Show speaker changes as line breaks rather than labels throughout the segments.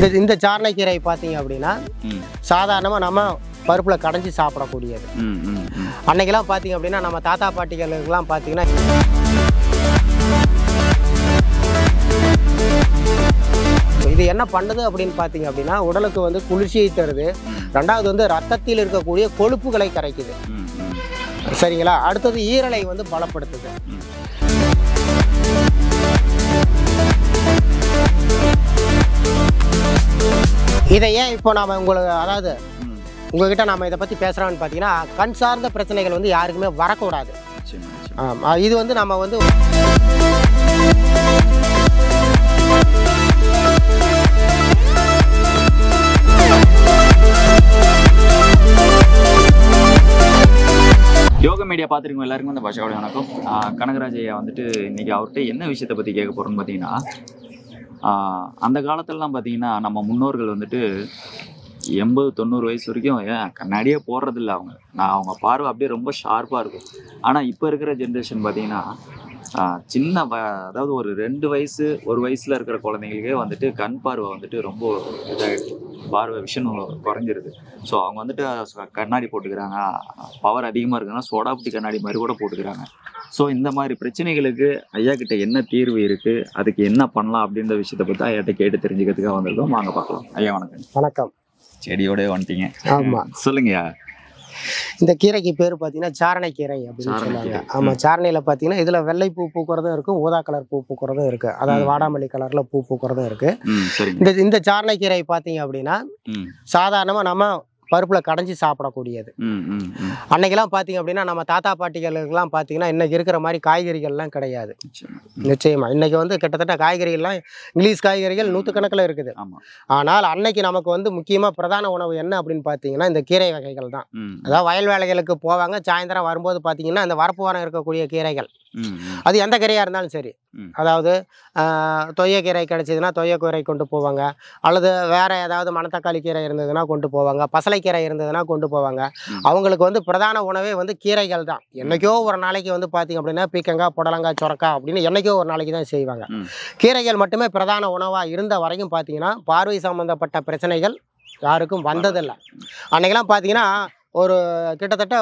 இந்த சாரணைக்கீரை பார்த்தீங்க அப்படின்னா சாதாரணமாக நம்ம பருப்பில் கடைஞ்சி சாப்பிடக்கூடியது. அன்னைக்கெல்லாம் பார்த்தீங்க அப்படின்னா நம்ம தாத்தா பாட்டிகளுக்கெல்லாம் பார்த்தீங்கன்னா இது என்ன பண்ணுது அப்படின்னு பார்த்தீங்க அப்படின்னா உடலுக்கு வந்து குளிர்ச்சியை தருது. ரெண்டாவது வந்து ரத்தத்தில் இருக்கக்கூடிய கொழுப்புகளை கரைக்குது. சரிங்களா? அடுத்தது ஈரலை வந்து பலப்படுத்துது. இதை ஏன் இப்போ நாம் உங்களுக்கு அதாவது உங்ககிட்ட நாம் இதை பற்றி பேசுகிறோம்னு பார்த்தீங்கன்னா கண் சார்ந்த பிரச்சனைகள் வந்து யாருக்குமே வரக்கூடாது. இது வந்து நம்ம வந்து
யோகா மீடியா பார்த்துருக்கோம் எல்லாருக்கும் அந்த பாஷாவோட வணக்கம். கனகராஜ் ஐயா வந்துட்டு இன்றைக்கி அவர்கிட்ட என்ன விஷயத்தை பற்றி கேட்க போகிறோன்னு பார்த்தீங்கன்னா, அந்த காலத்துலலாம் பார்த்தீங்கன்னா நம்ம முன்னோர்கள் வந்துட்டு 80-90 வயசு வரைக்கும் கண்ணாடியே போடுறதில்ல. அவங்க பார்வை அப்படியே ரொம்ப ஷார்ப்பாக இருக்கும். ஆனால் இப்போ இருக்கிற ஜென்ரேஷன் பார்த்தீங்கன்னா சின்ன அதாவது ஒரு 2 வயசு 1 வயசில் இருக்கிற குழந்தைங்களுக்கே வந்துட்டு கண் பார்வை வந்துட்டு ரொம்ப இதாகிடுது. பார்வை விஷன் குறைஞ்சிருது. ஸோ அவங்க வந்துட்டு கண்ணாடி போட்டுக்கிறாங்க. பவர் அதிகமாக இருக்குன்னா சோடாபுட்டி கண்ணாடி மாதிரி கூட போட்டுக்கிறாங்க. ஸோ இந்த மாதிரி பிரச்சனைகளுக்கு ஐயா கிட்ட என்ன தீர்வு இருக்குது, அதுக்கு என்ன பண்ணலாம் அப்படின்ற விஷயத்தை பற்றி ஐயாட்ட கேட்டு தெரிஞ்சுக்கிறதுக்காக வந்திருக்கோம். வாங்க பார்க்கலாம். ஐயா வணக்கம்.
வணக்கம்.
செடியோடய வந்துட்டீங்க.
ஆமாம்,
சொல்லுங்கய்யா.
இந்த கீரைக்கு பேர் பார்த்தீங்கன்னா சாரணைக்கீரை அப்படின்னு சொல்லுவாங்க. ஆமாம், சாரணையில் பார்த்தீங்கன்னா இதில் வெள்ளை பூ பூக்கிறதும் இருக்குது, ஊதா கலர் பூ பூக்கிறதும் இருக்குது. அதாவது வாடாமல்லி கலரில் பூ பூக்கிறதும் இருக்குது. இந்த சாரணைக்கீரை பார்த்தீங்க அப்படின்னா சாதாரணமாக நம்ம பருப்பில் கடைஞ்சி சாப்பிடக்கூடியது. அன்னைக்கெல்லாம் பார்த்தீங்க அப்படின்னா நம்ம தாத்தா பாட்டிகளுக்கெல்லாம் பார்த்தீங்கன்னா இன்னைக்கு இருக்கிற மாதிரி காய்கறிகள்லாம் கிடையாது. நிச்சயமாக இன்னைக்கு வந்து கிட்டத்தட்ட காய்கறிகள்லாம் இங்கிலீஷ் காய்கறிகள் 100கணக்கில் இருக்குது. ஆனால் அன்னைக்கு நமக்கு வந்து முக்கியமாக பிரதான உணவு என்ன அப்படின்னு பார்த்தீங்கன்னா இந்த கீரை வகைகள் தான். அதாவது வயல் வேலைகளுக்கு போவாங்க, சாயந்தரம் வரும்போது பார்த்தீங்கன்னா இந்த வரப்பு வாரம் இருக்கக்கூடிய கீரைகள், அது எந்த கீரையாக இருந்தாலும் சரி, அதாவது தொய்யக்கீரை கிடைச்சதுன்னா தொய்யக்கீரை கொண்டு போவாங்க, அல்லது வேறு ஏதாவது மணத்தக்காளி கீரை இருந்ததுன்னா கொண்டு போவாங்க, பசலைக்கீரை இருந்ததுன்னா கொண்டு போவாங்க. அவங்களுக்கு வந்து பிரதான உணவே வந்து கீரைகள் தான். என்றைக்கோ ஒரு நாளைக்கு வந்து பார்த்திங்க அப்படின்னா பீக்கங்காய், புடலங்காய், சுரக்காய் அப்படின்னு என்றைக்கோ ஒரு நாளைக்கு தான் செய்வாங்க. கீரைகள் மட்டுமே பிரதான உணவாக இருந்த வரைக்கும் பார்த்திங்கன்னா பார்வை சம்மந்தப்பட்ட பிரச்சனைகள் யாருக்கும் வந்ததில்லை. அன்றைக்கெல்லாம் பார்த்திங்கன்னா ஒரு கிட்டத்தட்ட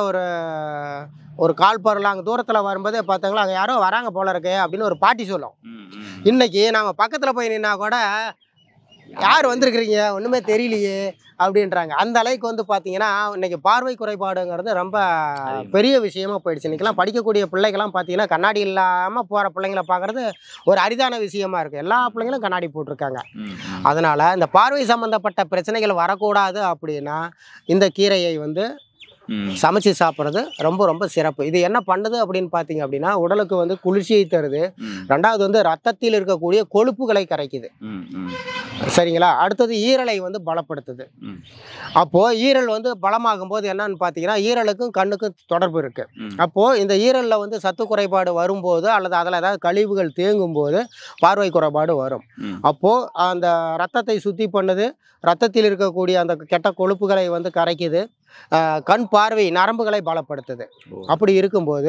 ஒரு கால் பரலாங்க தூரத்தில் வரும்போதே பார்த்தாங்களா அங்கே யாரோ வராங்க போல இருக்கு அப்படின்னு ஒரு பாட்டி சொல்லும். இன்னைக்கு நம்ம பக்கத்தில் போய் நின்னா கூட யார் வந்திருக்கிறீங்க ஒன்றுமே தெரியலையே அப்படின்றாங்க. அந்த அளவுக்கு வந்து பார்த்தீங்கன்னா இன்னைக்கு பார்வை குறைபாடுங்கிறது ரொம்ப பெரிய விஷயமா போயிடுச்சு. இன்னைக்கெல்லாம் படிக்கக்கூடிய பிள்ளைகள்லாம் பார்த்தீங்கன்னா கண்ணாடி இல்லாமல் போகிற பிள்ளைங்களை பார்க்குறது ஒரு அரிதான விஷயமா இருக்குது. எல்லா பிள்ளைங்களும் கண்ணாடி போட்டிருக்காங்க. அதனால் இந்த பார்வை சம்மந்தப்பட்ட பிரச்சனைகள் வரக்கூடாது அப்படின்னா இந்த கீரையை வந்து சமைச்சு சாப்பிட்றது ரொம்ப ரொம்ப சிறப்பு. இது என்ன பண்ணுது அப்படின்னு பார்த்தீங்க அப்படின்னா உடலுக்கு வந்து குளிர்ச்சியை தருது. ரெண்டாவது வந்து ரத்தத்தில் இருக்கக்கூடிய கொழுப்புகளை கரைக்குது. சரிங்களா? அடுத்தது ஈரலை வந்து பலப்படுத்துது. அப்போது ஈரல் வந்து பலமாகும் போது என்னன்னு பார்த்தீங்கன்னா ஈரலுக்கும் கண்ணுக்கும் தொடர்பு இருக்குது. அப்போது இந்த ஈரலில் வந்து சத்து குறைபாடு வரும்போது அல்லது அதில் ஏதாவது கழிவுகள் தேங்கும் போது பார்வை குறைபாடு வரும். அப்போது அந்த ரத்தத்தை சுத்தி பண்ணுது, ரத்தத்தில் இருக்கக்கூடிய அந்த கெட்ட கொழுப்புகளை வந்து கரைக்குது, கண் பார்வை நரம்புகளை பலப்படுத்துது. அப்படி இருக்கும்போது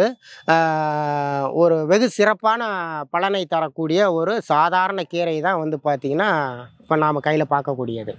ஒரு வெகு சிறப்பான பலனை தரக்கூடிய ஒரு சாதாரண கீரை தான் வந்து பார்த்திங்கன்னா இப்போ நாம் கையில் பார்க்கக்கூடியது.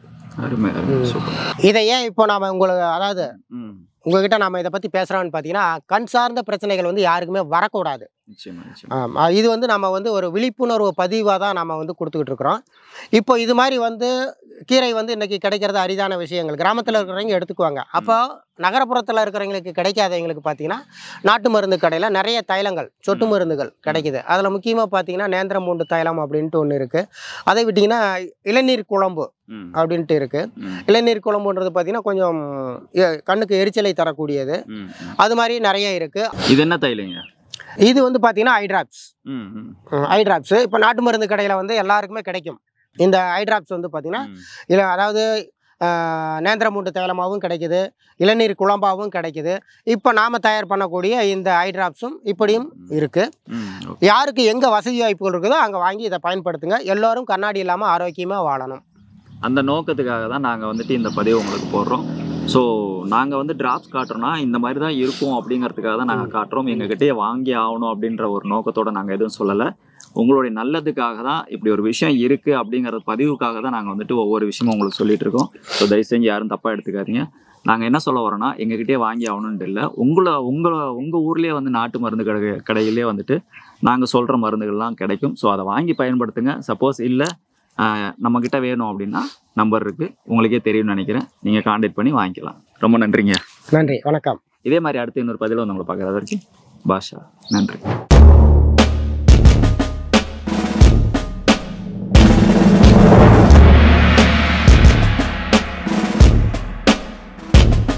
இதை ஏன் இப்போ நாம் உங்களுக்கு அதாவது உங்ககிட்ட நாம் இதை பற்றி பேசுகிறோம்னு பார்த்தீங்கன்னா கண் சார்ந்த பிரச்சனைகள் வந்து யாருக்குமே வரக்கூடாது. இது வந்து நம்ம வந்து ஒரு விழிப்புணர்வு பதிவாக தான் நம்ம வந்து கொடுத்துக்கிட்டு இருக்கிறோம். இப்போ இது மாதிரி வந்து கீரை வந்து இன்றைக்கி கிடைக்கிறது அரிதான விஷயங்கள். கிராமத்தில் இருக்கிறவங்க எடுத்துக்குவாங்க. அப்போ நகரப்புறத்தில் இருக்கிறவங்களுக்கு கிடைக்காதவங்களுக்கு பார்த்தீங்கன்னா நாட்டு மருந்து கடையில் நிறைய தைலங்கள், சொட்டு மருந்துகள் கிடைக்குது. அதில் முக்கியமாக பார்த்தீங்கன்னா நேந்திரமூண்டு தைலம் அப்படின்ட்டு ஒன்று இருக்குது. அதை விட்டிங்கன்னா இளநீர் குழம்பு அப்படின்ட்டு இருக்குது. இளநீர் குழம்புன்றது பார்த்தீங்கன்னா கொஞ்சம் கண்ணுக்கு எரிச்சலை தரக்கூடியது. அது மாதிரி நிறைய இருக்குது.
இது என்ன தைலங்க?
இது வந்து பார்த்தீங்கன்னா ஐட்ராப்ஸ். இப்போ நாட்டு மருந்து கடையில் வந்து எல்லாருக்குமே கிடைக்கும். இந்த ஐட்ராப்ஸ் வந்து பார்த்தீங்கன்னா இதில் அதாவது நேந்திரமூண்டு தைலமாகவும் கிடைக்குது, இளநீர் குழம்பாகவும் கிடைக்குது. இப்போ நாம் தயார் பண்ணக்கூடிய இந்த ஐட்ராப்ஸும் இப்படியும் இருக்குது. யாருக்கு எங்கே வசதி வாய்ப்புகள் இருக்குதோ அங்கே வாங்கி இதை பயன்படுத்துங்க. எல்லோரும் கண்ணாடி இல்லாமல் ஆரோக்கியமாக வாழணும்.
அந்த நோக்கத்துக்காக தான் நாங்கள் வந்துட்டு இந்த பதிவு உங்களுக்கு போடுறோம். ஸோ நாங்கள் வந்து டிராப்ஸ் காட்டுறோன்னா இந்த மாதிரி தான் இருக்கும் அப்படிங்கிறதுக்காக தான் நாங்கள் காட்டுறோம். எங்ககிட்டயே வாங்கி ஆகணும் அப்படின்ற ஒரு நோக்கத்தோடு நாங்கள் எதுவும் சொல்லலை. உங்களுடைய நல்லதுக்காக தான் இப்படி ஒரு விஷயம் இருக்குது அப்படிங்கிற பதிவுக்காக தான் நாங்கள் வந்துட்டு ஒவ்வொரு விஷயமும் உங்களுக்கு சொல்லிட்டு இருக்கோம். ஸோ தயவு செஞ்சு யாரும் தப்பாக எடுத்துக்காதீங்க. நாங்கள் என்ன சொல்ல வரோன்னா, எங்ககிட்டயே வாங்கி ஆகணுன்ட்டு இல்லை, உங்கள் ஊர்லேயே வந்து நாட்டு மருந்து கடையிலே வந்துட்டு நாங்கள் சொல்கிற மருந்துகள்லாம் கிடைக்கும். ஸோ அதை வாங்கி பயன்படுத்துங்க. சப்போஸ் இல்லை நம்மக்கிட்ட வேணும் அப்படின்னா நம்பர் இருக்குது, உங்களுக்கே தெரியும்னு நினைக்கிறேன், நீங்கள் கான்டாக்ட் பண்ணி வாங்கிக்கலாம். ரொம்ப நன்றிங்க.
நன்றி, வணக்கம்.
இதே மாதிரி அடுத்து இன்னொரு பதிவில் வந்து உங்களை பார்க்குறது வரைக்கும் பாஷா. நன்றி.